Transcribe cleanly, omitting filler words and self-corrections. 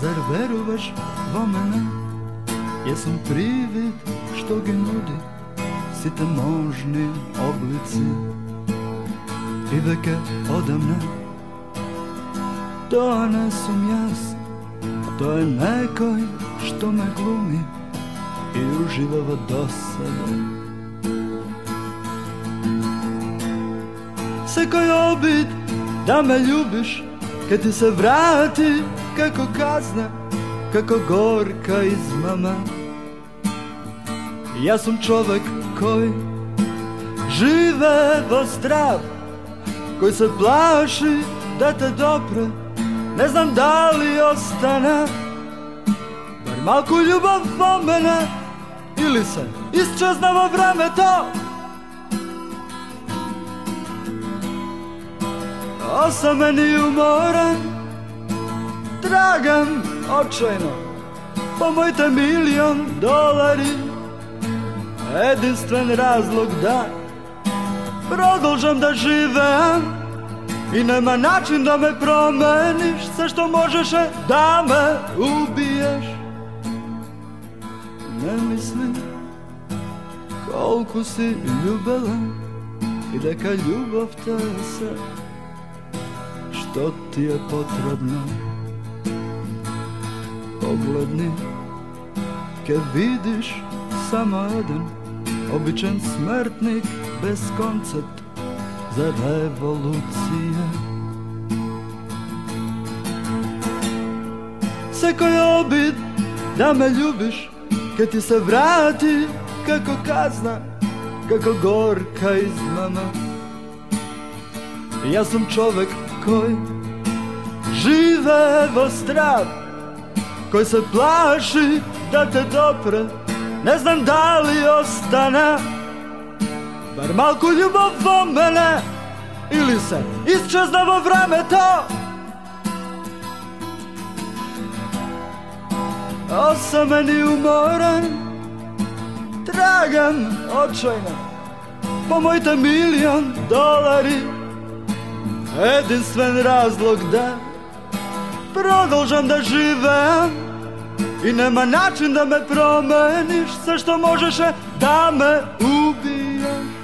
Zar veruješ vo mene? Jesam privid što gi nudi site možni oblici i veke odamne. To ne sam jas, to je nekoj što me glumi i uživava do sada. Sekoj obid da me ljubiš, kad ti se vrati kako kazna, kako gorka izmama. Ja sam čovek koji živevo zdrav, koji se plaši da te dopre, ne znam da li ostane bar malku ljubav po mene, ili se isčeznavo vreme to. Osam meni umoran, tragam očajno, pomojte $1.000.000, jedinstven razlog da prodolžam da živem i nema način da me promeniš, sve što možeš je da me ubiješ. Ne mislim koliko si ljubela i neka ljubav te se što ti je potrebno. Pogledni, kad vidiš samo jedan običan smrtnik bez koncepta za revolucije. Sekoj obid da me ljubiš, kad ti se vrati kako kazna, kako gorka izmama. Ja sam čovek koji živevo zdrav, koji se plaši da te dopre, ne znam da li ostane bar malku ljubav vo mene, ili se isčeznavo vreme to. Osam meni umoran, tragam očajno, pomojte $1.000.000, jedinstven razlog da prodolžam da živem i nema način da me promeniš, sve što možeš je da me ubiješ.